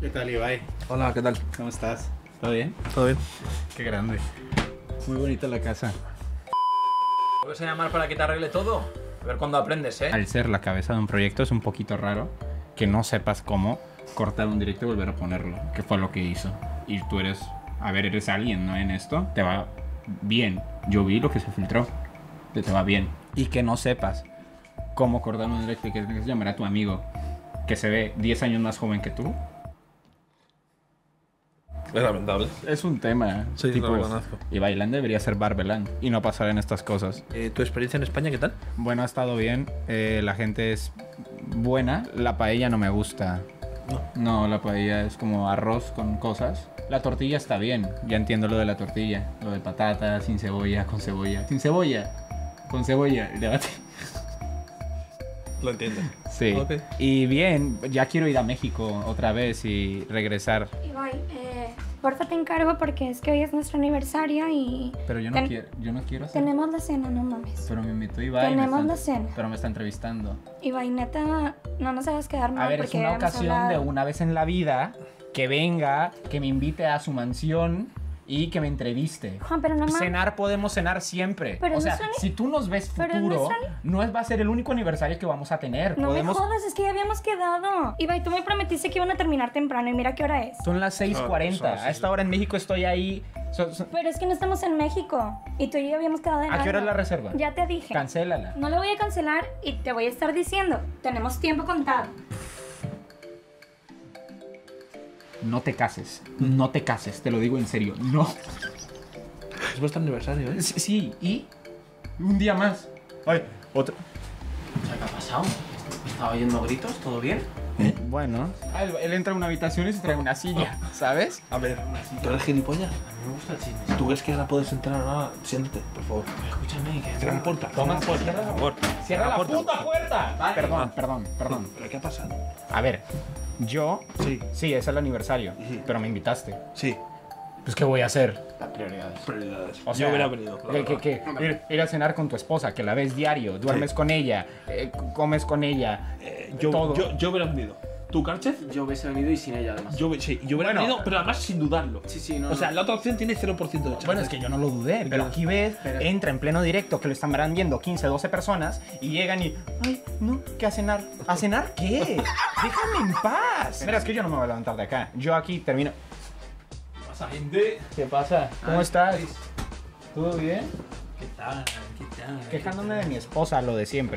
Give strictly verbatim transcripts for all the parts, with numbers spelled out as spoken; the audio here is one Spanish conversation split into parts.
¿Qué tal, Ibai? Hola, ¿qué tal? ¿Cómo estás? ¿Todo bien? ¿Todo bien? Qué grande. Muy bonita la casa. ¿Te vas a llamar para que te arregle todo? A ver cuándo aprendes, ¿eh? Al ser la cabeza de un proyecto es un poquito raro que no sepas cómo cortar un directo y volver a ponerlo, que fue lo que hizo. Y tú eres, a ver, eres alguien, ¿no? En esto te va bien. Yo vi lo que se filtró, que te va bien. Y que no sepas cómo cortar un directo y que tienes que llamar a tu amigo que se ve diez años más joven que tú. Es lamentable. Es un tema. Sí, tipo, lo reconozco. y Bailán debería ser Barbeland y no pasar en estas cosas. Eh, ¿Tu experiencia en España qué tal? Bueno, ha estado bien. Eh, la gente es buena. La paella no me gusta. No. No, la paella es como arroz con cosas. La tortilla está bien. Ya entiendo lo de la tortilla. Lo de patata, sin cebolla, con cebolla. Sin cebolla. Con cebolla. El debate. Lo entiendo. Sí. Ok. Y bien, ya quiero ir a México otra vez y regresar. Ibai, eh, porfa te encargo porque es que hoy es nuestro aniversario y Pero yo no Ten- quiero, yo no quiero hacer. tenemos la cena, no mames. Pero me invitó Ibai. me Tenemos está- la cena. Pero me está entrevistando. Ibai, neta, no nos hagas quedar mal A ver, es porque una hemos ocasión hablado. de una vez en la vida que venga, que me invite a su mansión y que me entreviste. Juan, pero no mames. Cenar podemos cenar siempre. Pero o no sea, son- si tú nos ves pero no futuro, son- no es, va a ser el único aniversario que vamos a tener. No podemos... me jodas, es que ya habíamos quedado. Ibai, tú me prometiste que iban a terminar temprano y mira qué hora es. Son las seis cuarenta. Ah, sí, A esta hora en México estoy ahí. So- so- Pero es que no estamos en México y tú y yo habíamos quedado en ¿A qué hora es algo. la reserva? Ya te dije. Cancélala. No lo voy a cancelar y te voy a estar diciendo. Tenemos tiempo contado. No te cases. No te cases, te lo digo en serio. No. Es vuestro aniversario, ¿eh? Sí, sí, y un día más. Ay, otro. ¿Qué ha pasado? ¿Estaba oyendo gritos? ¿Todo bien? Bueno, ah, él, él entra a una habitación y se trae una silla, ¿sabes? A ver, ¿tú eres gilipollas? A mí me gusta el chisme. ¿Tú crees que ahora puedes entrar ahora? Siéntate, por favor. Escúchame, que... Cierra la puerta. Toma, Cierra la puerta, por favor. ¡Cierra la puerta. puta puerta! Vale. Perdón, perdón, perdón. ¿Pero qué ha pasado? A ver, yo... Sí. Sí, es el aniversario, Sí. pero me invitaste. Sí. Pues, ¿qué voy a hacer? Las prioridades. Prioridades. O sea, Yo hubiera venido. la ¿qué, qué, verdad. qué? Ir, ir a cenar con tu esposa, que la ves diario, duermes Sí. con ella, eh, comes con ella, Eh, yo, todo. yo, yo hubiera venido. ¿Tú, Karchev? Yo hubiese venido y sin ella, además. Yo, sí, yo hubiera Bueno. venido, pero además sin dudarlo. Sí, sí, no, O sea, no. la otra opción tiene cero por ciento de chance. Bueno, es que yo no lo dudé, pero aquí ves, entra en pleno directo que lo están viendo quince, doce personas y llegan y, ay, no, ¿qué a cenar? ¿A cenar qué? Déjame en paz. Mira, es que yo no me voy a levantar de acá. Yo aquí termino. ¿Qué pasa, gente? ¿Qué pasa? ¿Cómo Ay, estás? ay. ¿Todo bien? ¿Qué tal? ¿Qué tal? Quejándome de mi esposa, lo de siempre.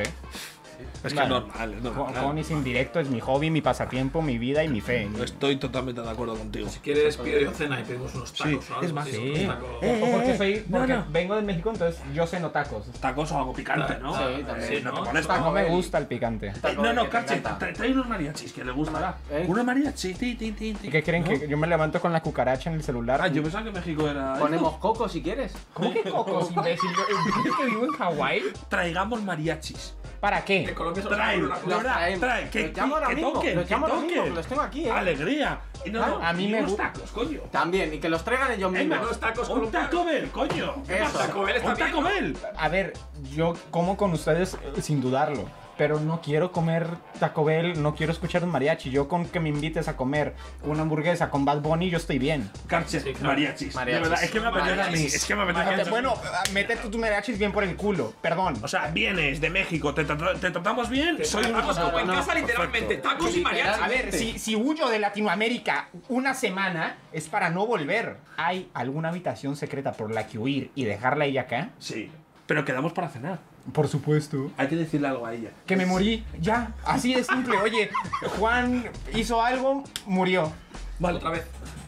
es que Vale. es normal, es normal. Con y sin directo es mi hobby, mi pasatiempo, mi vida y mi fe. Estoy totalmente de acuerdo contigo. Si quieres, pido cena y pedimos unos tacos Sí, o algo. es más, así, Sí, unos tacos. Eh, Ojo, porque eh, soy, no, porque no. vengo de México, entonces yo ceno tacos. Tacos o algo picante, ¿no? Sí, también. Sí, no te ¿no? molesta. No me gusta el picante. Eh, no, no, que te Karchev, encanta. trae, trae unos mariachis que le gustará. ¿Eh? Una mariachi, ti, ti, ti, ti. ¿Y qué creen? ¿Que yo me levanto con la cucaracha en el celular? Ah, yo pensaba que México era. Ponemos coco si quieres. ¿Cómo que cocos, imbécil? ¿Yo- ¿Crees que vivo en Hawái? Traigamos mariachis. ¿Para En qué? Colombia solo Trae, se come una cosa. trae, traemos. trae, que, Los llamo ahora que mismo, toquen, los que llamo ahora toquen. mismo, que los tengo aquí, ¿eh? Alegría. Y no, no, A mí y me unos gusta. tacos, coño. También, y que los traigan ellos Venga, mismos. unos tacos un colombianos. Taco Bell, coño. ¿Qué Eso. pasa? Taco Bell está Un Taco bien, Bell. A ver, yo como con ustedes eh, sin dudarlo. Pero no quiero comer Taco Bell, no quiero escuchar un mariachi. Yo con que me invites a comer una hamburguesa con Bad Bunny, yo estoy bien. Karchev, Sí, claro. mariachis. Mariachis. De verdad, es que me apetece a mí. Mariachis. Es que me apetece a mí. Bueno, ah, métete tus mariachis bien por el culo, perdón. O sea, vienes de México, te, tra- te tratamos bien, soy un Tacos como en no, casa, literalmente. Tacos y mariachis. A ver, si, si huyo de Latinoamérica una semana, es para no volver. ¿Hay alguna habitación secreta por la que huir y dejarla ella acá? Sí, pero quedamos para cenar. Por supuesto. Hay que decirle algo a ella. Que me morí, ya, así de simple. Oye, Juan hizo algo, murió. Vale. Otra vez.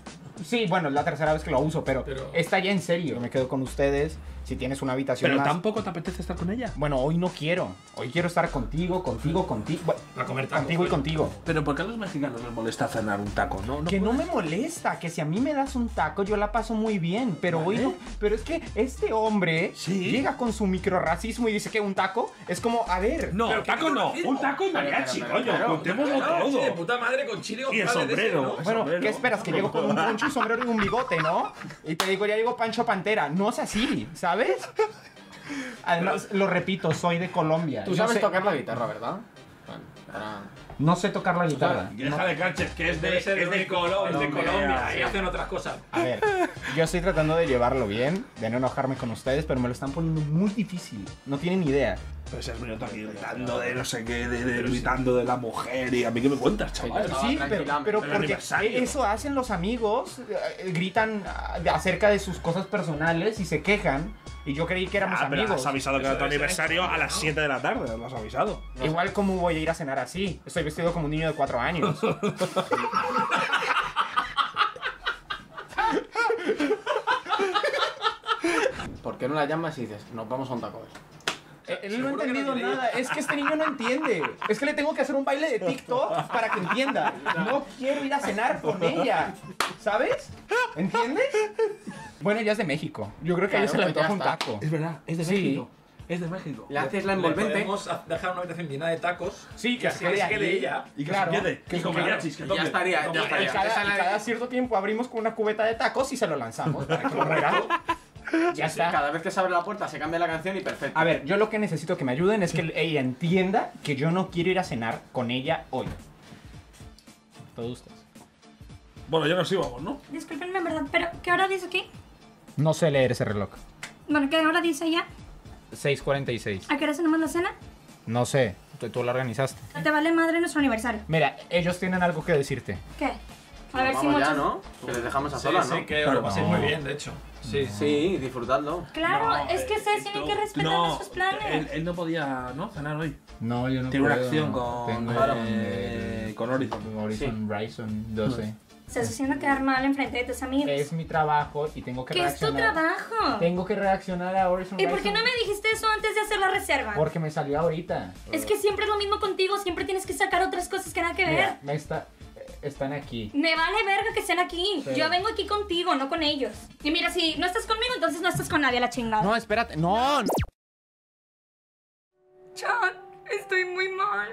Sí, bueno, es la tercera vez que lo uso, pero, Pero- está ya en serio. Me quedo con ustedes. Si tienes una habitación Pero más... tampoco te apetece estar con ella. Bueno, hoy no quiero. Hoy quiero estar contigo, contigo, contigo. Bueno, Para comer tacos. contigo y pues. contigo. Pero ¿por qué a los mexicanos les molesta cenar un taco? No, Que no puedes. me molesta, que si a mí me das un taco yo la paso muy bien, pero hoy Vale. no. Pero es que este hombre Sí. llega con su microrracismo y dice que un taco es como, a ver, No, Pero ¿qué taco no. racismo? Un taco y mariachi, Pero, pero, coño. pero, Contémoslo No, sí, de todo. puta madre con chile Y el González de ese, sombrero. ¿no? bueno, sombrero. ¿qué esperas? Que llego con un poncho, un sombrero y un bigote, ¿no? Y te digo, ya digo Pancho Pantera. No es así, ¿sabes? Además, lo repito, soy de Colombia. Tú Yo sabes sé- tocar la guitarra, ¿verdad? Bueno. Ahora- No sé tocar la guitarra. Deja de canches, que es de, Debe ser es de único, Colombia. es de Colombia, sí. ahí hacen otras cosas. A ver, yo estoy tratando de llevarlo bien, de no enojarme con ustedes, pero me lo están poniendo muy difícil. No tienen idea. Pues es minuto aquí gritando de no sé qué, de, de- gritando de la mujer y a mí qué me cuentas, chaval. estaba Sí, pero, tranquila. pero El porque aniversario. eso hacen los amigos, eh, gritan ah, de- acerca de sus cosas personales y se quejan. Y yo creí que éramos Ah, pero amigos. has avisado que Eso era tu es aniversario eso, a las ¿no? siete de la tarde, lo has avisado. Igual como voy a ir a cenar así. Estoy vestido como un niño de cuatro años. ¿Por qué no la llamas y dices, nos vamos a un taco? Eh, Él no ha Seguro que no entendido quiere ir. nada. Es que este niño no entiende. Es que le tengo que hacer un baile de TikTok para que entienda. No quiero ir a cenar con ella. ¿Sabes? ¿Entiendes? Bueno, ella es de México. Yo creo que a ella Claro, se le pues ya antoja un está. taco. Es verdad, es de Sí. México. Es de México. Le haces la Le envolvente. podemos dejar una habitación llena de tacos. Sí, que, que se así quede se quede ahí. ella. Y que Claro, se quede. que Y con se quede. mariachis, que Ya toque. estaría, Que ya toque. Y estaría. cada, Esa y la- cada cierto tiempo abrimos con una cubeta de tacos y se lo lanzamos para que lo muera. Ya está. Cada vez que se abre la puerta se cambia la canción y perfecto. A ver, yo lo que necesito que me ayuden es que ella entienda que yo no quiero ir a cenar con ella hoy. Todos ustedes. Bueno, ya nos íbamos, ¿no? Discúlpenme, en verdad, pero ¿qué hora dice aquí? No sé leer ese reloj. Bueno, ¿qué hora dice ya? seis cuarenta y seis. ¿A qué hora tenemos la cena? No sé, tú, tú lo organizaste. Te vale madre nuestro aniversario. Mira, ellos tienen algo que decirte. ¿Qué? A ver Vamos si muchos... ya, ¿no? Que les dejamos a Sí, solas, sí, ¿no? que Claro. lo paséis No. muy bien, de hecho. Sí, sí. Sí, disfrutadlo. Claro, No, es que eh, ustedes tienen tú- que respetar no, nuestros planes. Él, él no podía, ¿no? Cenar hoy. No, yo no Tiene una puedo. acción con, Tengo eh, el- con Horizon. Horizon Ryzen doce. Estás haciendo quedar mal enfrente de tus amigos. Es mi trabajo y tengo que ¿Qué es tu reaccionar. trabajo? Tengo que reaccionar a Horizon ¿Y por qué Ryzen no me dijiste eso antes de hacer la reserva? Porque me salió ahorita. Es que siempre es lo mismo contigo, siempre tienes que sacar otras cosas que nada que ver. Mira, me está, están aquí. Me vale verga que estén aquí. Pero- Yo vengo aquí contigo, no con ellos. Y mira, si no estás conmigo, entonces no estás con nadie, a la chingada. No, espérate. No. Chan, estoy muy mal.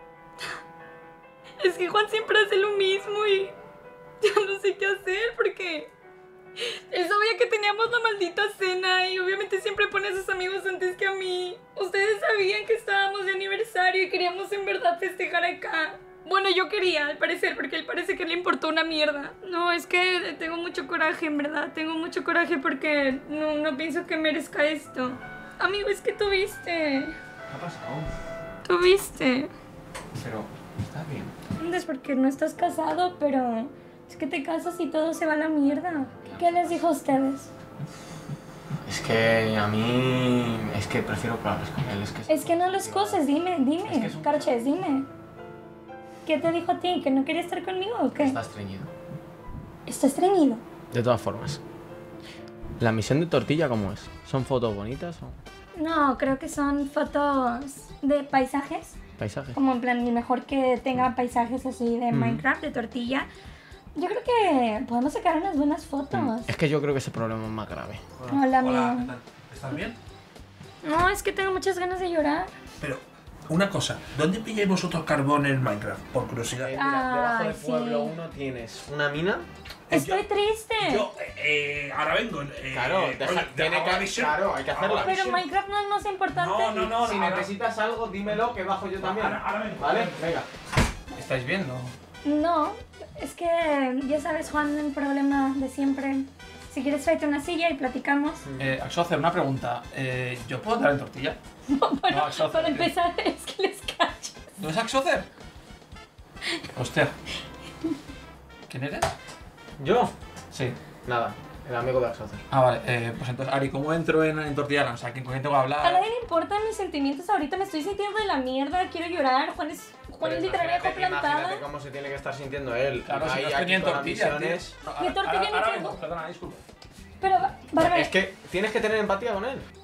Es que Juan siempre hace lo mismo y ya no sé qué hacer porque él sabía que teníamos la maldita cena y obviamente siempre pone a sus amigos antes que a mí. Ustedes sabían que estábamos de aniversario y queríamos en verdad festejar acá. Bueno, yo quería, al parecer, porque él parece que le importó una mierda. No, es que tengo mucho coraje, en verdad. Tengo mucho coraje porque no, no pienso que merezca esto. Amigo, es que tuviste. ¿Qué ha pasado? Tuviste. Pero está bien. Es porque no estás casado, pero es que te casas y todo se va a la mierda. ¿Qué les dijo a ustedes? Es que a mí... Es que prefiero que hables con él. Es que, Es que no los coses, dime, dime. Es que es un- Carches, dime. ¿Qué te dijo a ti? ¿Que no quería estar conmigo o qué? está estreñido. ¿Está estreñido? De todas formas. ¿La misión de tortilla cómo es? ¿Son fotos bonitas o No, creo que son fotos de paisajes. paisajes? Como en plan, ni mejor que tenga paisajes así de Minecraft, de tortilla. Yo creo que podemos sacar unas buenas fotos. Es que yo creo que ese problema es más grave. Hola, Hola, ¿qué amigo. tal? ¿Estás bien? No, es que tengo muchas ganas de llorar. Pero, una cosa, ¿dónde pilláis vosotros carbón en Minecraft? Por curiosidad. debajo del pueblo uno tienes una mina. Estoy triste. Yo, eh, eh, ahora vengo. Eh, Claro, eh, deja- oye, tiene hago que- la misión. claro, hay que Hago hacerla. la Pero misión. Minecraft no es más importante. No, no, no. Si ahora- necesitas algo, dímelo que bajo yo también. Ahora- ahora vengo. ¿Vale? Venga. ¿Estáis viendo? No, es que ya sabes, Juan, el problema de siempre. Si quieres, tráete una silla y platicamos. Eh, Axocer, una pregunta. Eh, ¿Yo puedo dar en tortilla? Bueno, No, Axocer, para tío. empezar, es que les cachas. ¿No es Axocer? Hostia. ¿Quién eres? ¿Yo? Sí. Nada, el amigo de Axocer. Ah, vale. Eh, pues entonces, Ari, ¿cómo entro en, en Tortilla Land? O sea, ¿con quién tengo que A hablar? nadie le importan mis sentimientos ahorita, me estoy sintiendo de la mierda, quiero llorar. Juan es, Juan es literal viejo plantada. Imagínate cómo se tiene que estar sintiendo él. Claro, si Ahí, no aquí estoy ni en con las tortilla, tío. misiones. No, ¿Qué ahora- tortilla ahora- ni ahora tengo? vengo, Perdona, disculpa. Pero, Bárbara, Es que tienes que tener empatía con él.